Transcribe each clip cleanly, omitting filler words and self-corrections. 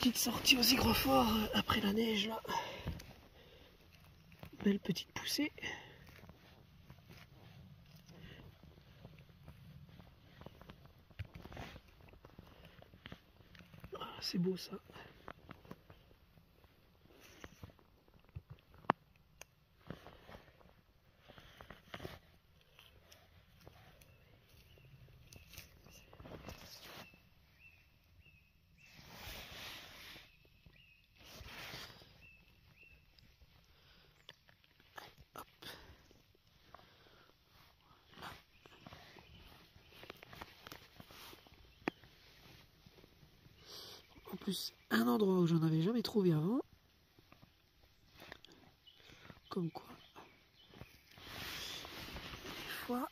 Petite sortie aux hygrophores après la neige là. Belle petite poussée. Ah, c'est beau ça. En plus, un endroit où j'en avais jamais trouvé avant. Comme quoi, des fois,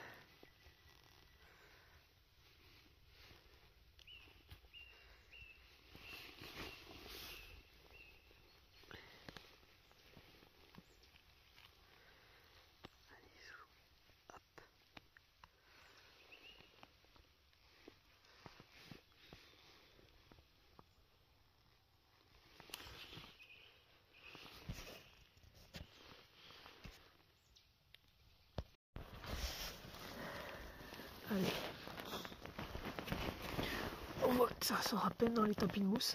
allez. On voit que ça sort à peine dans les tapis de mousse.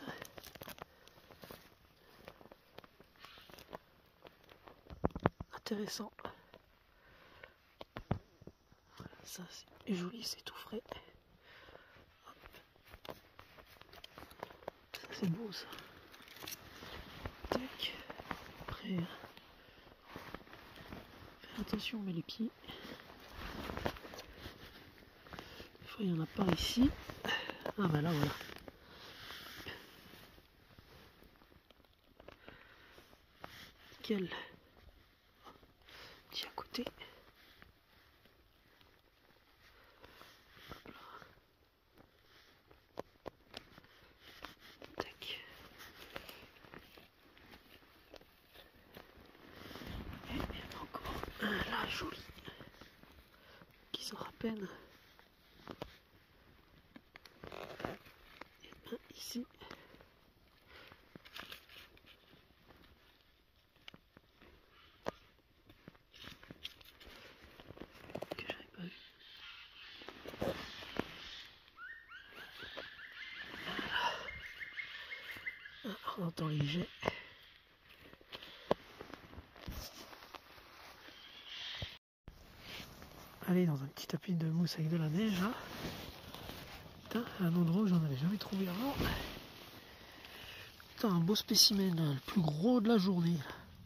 Intéressant. Ça c'est joli, c'est tout frais. Ça c'est beau ça. Tac. Après, faire attention, on met les pieds. Des fois il n'y en a pas ici. Ah bah là voilà. Nickel. Petit à côté. Tac. Et encore un là joli. Qui sort à peine. Et un ici. On entend les jets. Allez, dans un petit tapis de mousse avec de la neige là. Putain, un endroit où j'en avais jamais trouvé avant. Putain, un beau spécimen là, le plus gros de la journée.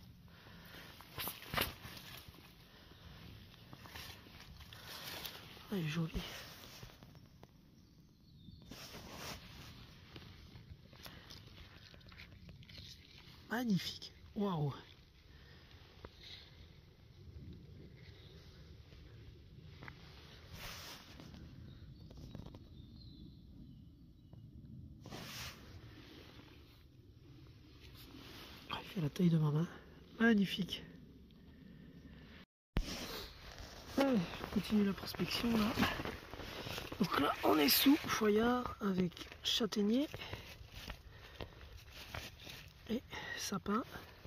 Ah, il est joli. Magnifique. Waouh. Il fait la taille de ma main. Magnifique. Allez, je continue la prospection là. Donc là, on est sous Foyard avec châtaignier et sapin.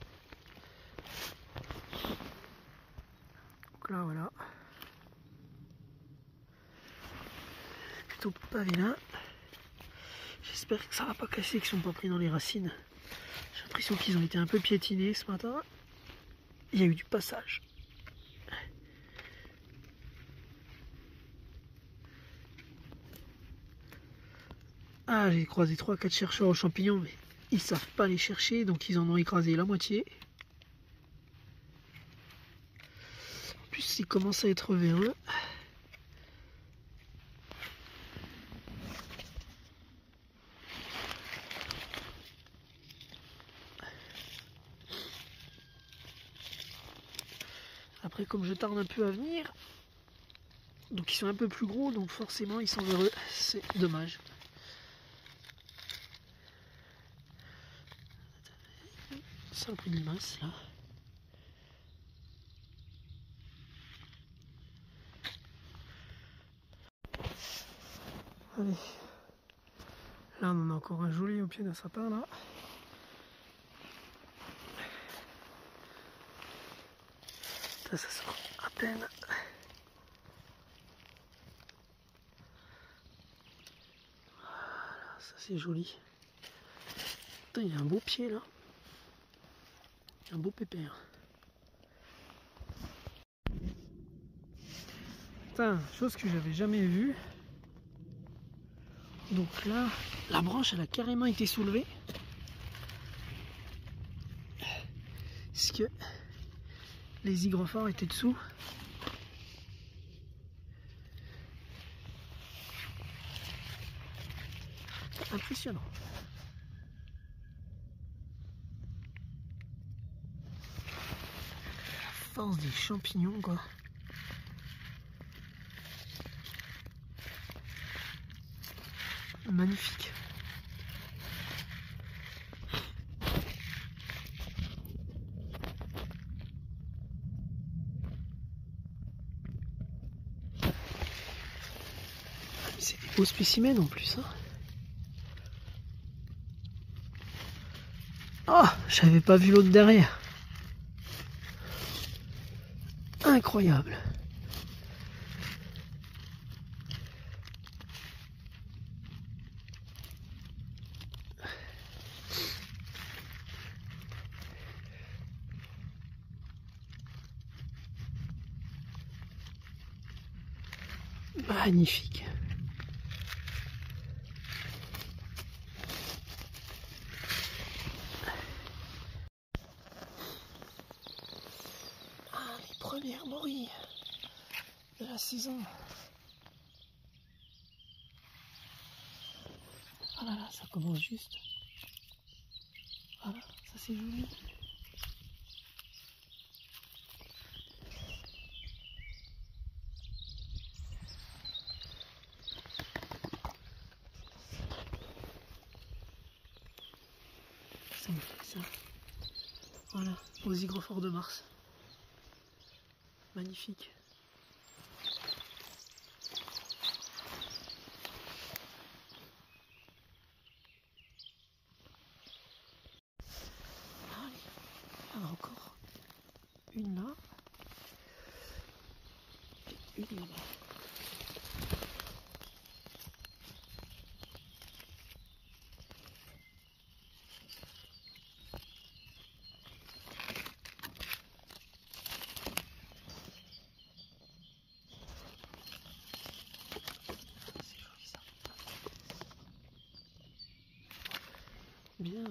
Donc là, voilà. Plutôt pas vilain. J'espère que ça va pas casser, qu'ils sont pas pris dans les racines. J'ai l'impression qu'ils ont été un peu piétinés ce matin. Il y a eu du passage. Ah, j'ai croisé 3-4 chercheurs aux champignons, mais ils savent pas les chercher, donc ils en ont écrasé la moitié. En plus, ils commencent à être véreux. Après, comme je tarde un peu à venir, donc ils sont un peu plus gros, donc forcément ils sont véreux. C'est dommage. Ça a pris une masse là. Allez, Là on en a encore un joli au pied d'un sapin là. Ça sort à peine. Voilà, ça c'est joli. Putain, il y a un beau pied là. Un beau pépère. Putain, chose que j'avais jamais vue. Donc là, la branche elle a carrément été soulevée. Parce que les hygrophores étaient dessous. Impressionnant. La force des champignons quoi. Magnifique. C'est des beaux spécimens en plus. Hein. Oh, j'avais pas vu l'autre derrière. Incroyable. Magnifique. Ah, les premières morilles de la saison. Ah là là, ça commence juste. Voilà, ça c'est joli. Ça me fait ça. Voilà, aux hygrophores de Mars. Magnifique. Allez, il y en a encore une là. Et une là-bas. Bien.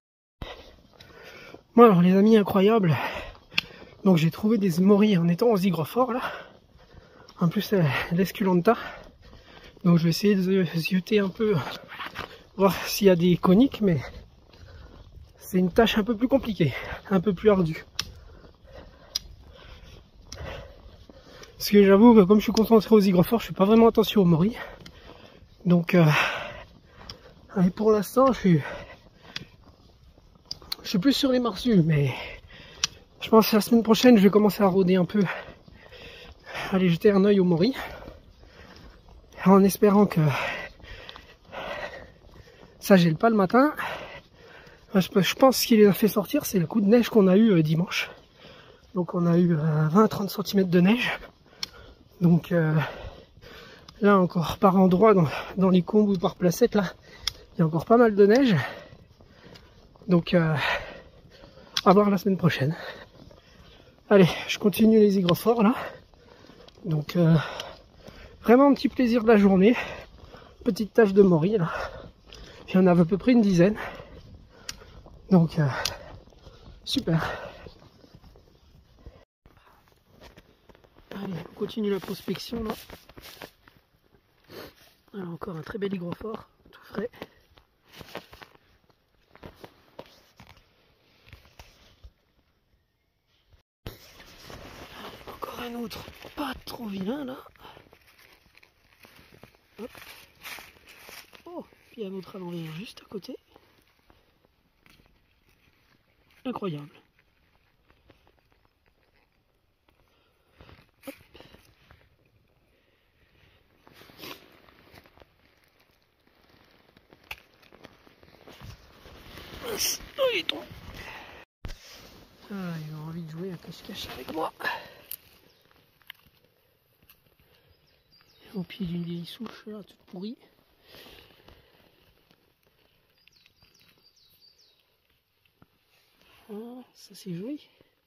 Bon alors les amis, incroyable. Donc j'ai trouvé des morilles en étant aux hygrophores là. En plus l'esculenta. Donc je vais essayer de zioter un peu, voir s'il y a des coniques, mais c'est une tâche un peu plus compliquée, un peu plus ardue. Parce que j'avoue que comme je suis concentré aux hygrophores, je fais pas vraiment attention aux morilles. Donc allez, pour l'instant je suis plus sur les marsules, mais je pense que la semaine prochaine je vais commencer à rôder un peu, aller jeter un œil aux morilles, en espérant que ça gèle pas le matin. Je pense ce qui les a fait sortir, c'est le coup de neige qu'on a eu dimanche. Donc on a eu 20-30 cm de neige. Donc là encore par endroits dans les combes ou par placettes, là il y a encore pas mal de neige. Donc à voir la semaine prochaine. Allez, je continue les hygrophores là. Donc vraiment un petit plaisir de la journée. Petite tâche de morille là. Il y en a à peu près une dizaine. Donc super. Allez, on continue la prospection là. Alors encore un très bel hygrophore, tout frais. Encore un autre, pas trop vilain là. Hop. Oh, puis un autre à l'envers juste à côté. Incroyable. Hop. mince, oh, il est tombé. Ah, il a envie de jouer à cache-cache avec moi. Au pied d'une vieille souche, là, toute pourrie. Ah, ça c'est joli.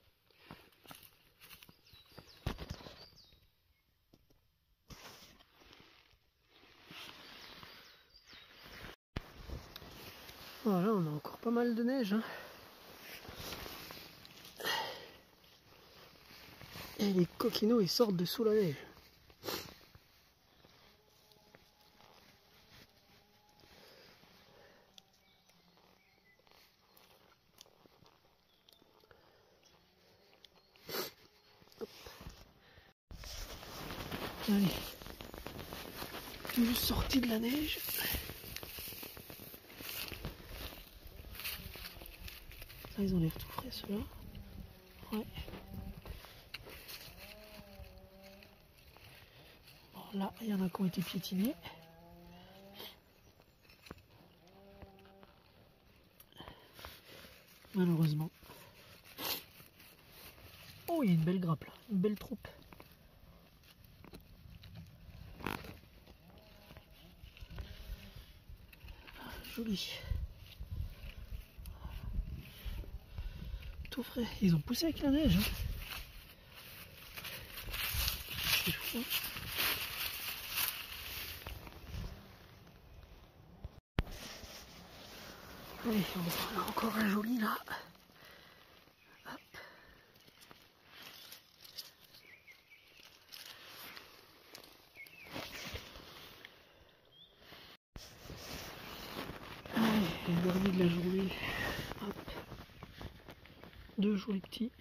Voilà, on a encore pas mal de neige. Hein. Et les coquinos, ils sortent de sous la neige. Allez, tout juste sorti de la neige. Ah, ils ont l'air tout frais ceux-là. Ouais. Bon, là, il y en a qui ont été piétinés. Malheureusement. Oh, il y a une belle grappe là, une belle troupe. Joli. Tout frais. Ils ont poussé avec la neige. Hein. C'est fou. Allez, on a encore un joli là. Hop. Allez, le dernier de la journée. Hop. Deux jolis petits.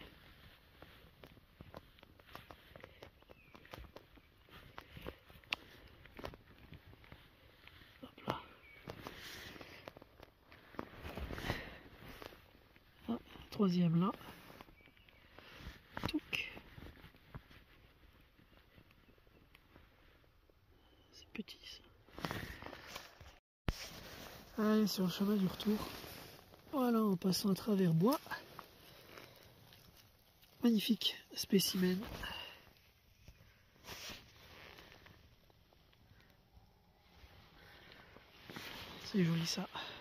Hop là. Ah, troisième là. Touc. C'est petit ça. Allez, sur le chemin du retour. Voilà, en passant à travers bois. Magnifique spécimen. C'est joli ça.